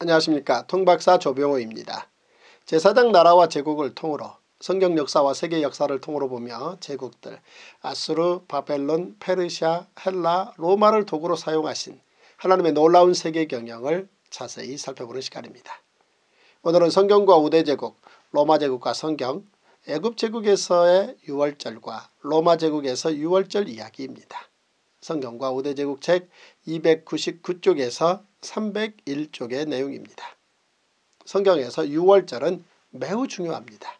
안녕하십니까. 통박사 조병호입니다. 제4장 나라와 제국을 통으로 성경 역사와 세계 역사를 통으로 보며 제국들 아수르, 바벨론, 페르시아, 헬라, 로마를 도구로 사용하신 하나님의 놀라운 세계 경영을 자세히 살펴보는 시간입니다. 오늘은 성경과 우대제국, 로마제국과 성경, 애굽제국에서의 유월절과 로마제국에서 유월절 이야기입니다. 성경과 우대제국 책 299쪽에서 301쪽의 내용입니다. 성경에서 유월절은 매우 중요합니다.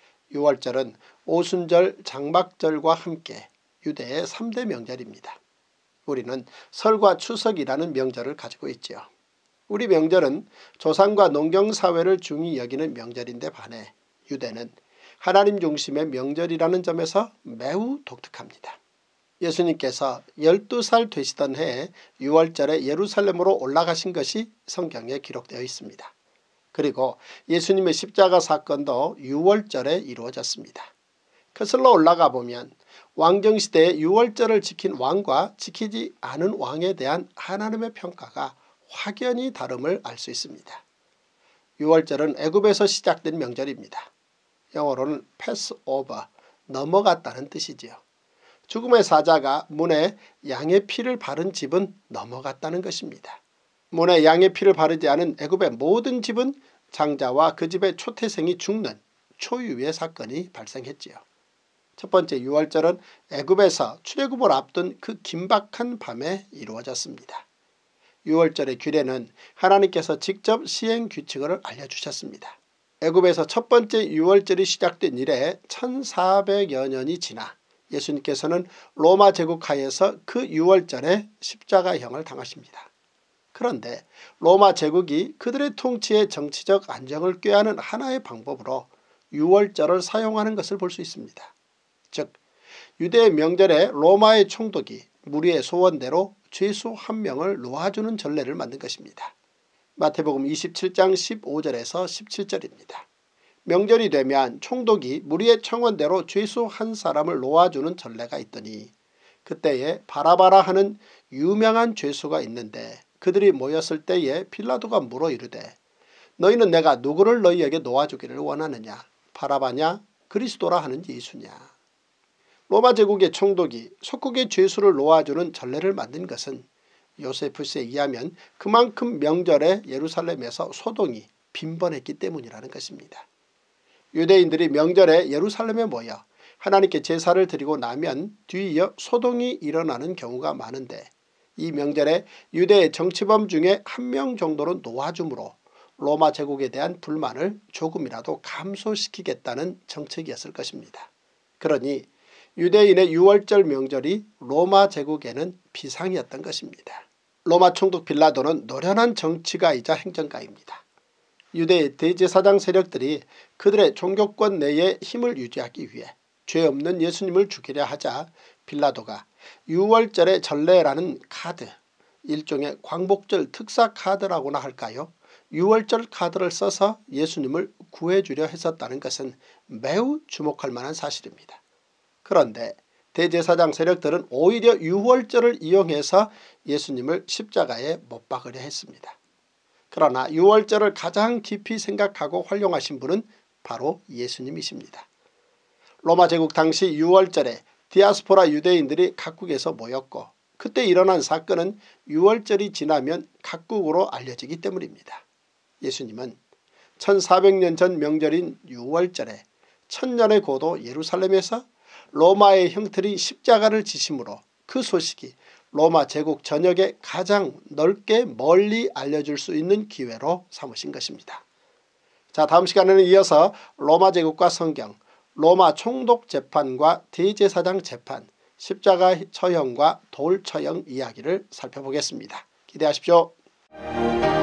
유월절은 오순절, 장막절과 함께 유대의 3대 명절입니다. 우리는 설과 추석이라는 명절을 가지고 있지요. 우리 명절은 조상과 농경사회를 중히 여기는 명절인데 반해 유대는 하나님 중심의 명절이라는 점에서 매우 독특합니다. 예수님께서 12살 되시던 해에 유월절에 예루살렘으로 올라가신 것이 성경에 기록되어 있습니다. 그리고 예수님의 십자가 사건도 유월절에 이루어졌습니다. 거슬러 올라가 보면 왕정시대에 유월절을 지킨 왕과 지키지 않은 왕에 대한 하나님의 평가가 확연히 다름을 알 수 있습니다. 유월절은 애굽에서 시작된 명절입니다. 영어로는 패스오버, 넘어갔다는 뜻이지요. 죽음의 사자가 문에 양의 피를 바른 집은 넘어갔다는 것입니다. 문에 양의 피를 바르지 않은 애굽의 모든 집은 장자와 그 집의 초태생이 죽는 초유의 사건이 발생했지요. 첫 번째 유월절은 애굽에서 출애굽을 앞둔 그 긴박한 밤에 이루어졌습니다. 유월절의 규례는 하나님께서 직접 시행 규칙을 알려주셨습니다. 애굽에서 첫 번째 유월절이 시작된 이래 1400여 년이 지나 예수님께서는 로마 제국 하에서 그 유월절에 십자가형을 당하십니다. 그런데 로마 제국이 그들의 통치의 정치적 안정을 꾀하는 하나의 방법으로 유월절을 사용하는 것을 볼 수 있습니다. 즉 유대의 명절에 로마의 총독이 무리의 소원대로 죄수 한 명을 놓아주는 전례를 만든 것입니다. 마태복음 27장 15절에서 17절입니다. 명절이 되면 총독이 무리의 청원대로 죄수 한 사람을 놓아주는 전례가 있더니 그때에 바라바라 하는 유명한 죄수가 있는데 그들이 모였을 때에 빌라도가 물어 이르되 너희는 내가 누구를 너희에게 놓아주기를 원하느냐, 바라바냐, 그리스도라 하는 예수냐. 로마 제국의 총독이 속국의 죄수를 놓아주는 전례를 만든 것은 요세푸스에 의하면 그만큼 명절에 예루살렘에서 소동이 빈번했기 때문이라는 것입니다. 유대인들이 명절에 예루살렘에 모여 하나님께 제사를 드리고 나면 뒤이어 소동이 일어나는 경우가 많은데 이 명절에 유대의 정치범 중에 한 명 정도는 놓아줌으로 로마 제국에 대한 불만을 조금이라도 감소시키겠다는 정책이었을 것입니다. 그러니 유대인의 유월절 명절이 로마 제국에는 비상이었던 것입니다. 로마 총독 빌라도는 노련한 정치가이자 행정가입니다. 유대의 대제사장 세력들이 그들의 종교권 내에 힘을 유지하기 위해 죄 없는 예수님을 죽이려 하자 빌라도가 유월절의 전례라는 카드, 일종의 광복절 특사 카드라고나 할까요? 유월절 카드를 써서 예수님을 구해주려 했었다는 것은 매우 주목할 만한 사실입니다. 그런데 대제사장 세력들은 오히려 유월절을 이용해서 예수님을 십자가에 못 박으려 했습니다. 그러나 유월절을 가장 깊이 생각하고 활용하신 분은 바로 예수님이십니다. 로마 제국 당시 유월절에 디아스포라 유대인들이 각국에서 모였고 그때 일어난 사건은 유월절이 지나면 각국으로 알려지기 때문입니다. 예수님은 1400년 전 명절인 유월절에 천년의 고도 예루살렘에서 로마의 형틀이 십자가를 지심으로 그 소식이 로마 제국 전역에 가장 넓게 멀리 알려줄 수 있는 기회로 삼으신 것입니다. 자, 다음 시간에는 이어서 로마 제국과 성경, 로마 총독 재판과 대제사장 재판, 십자가 처형과 돌 처형 이야기를 살펴보겠습니다. 기대하십시오.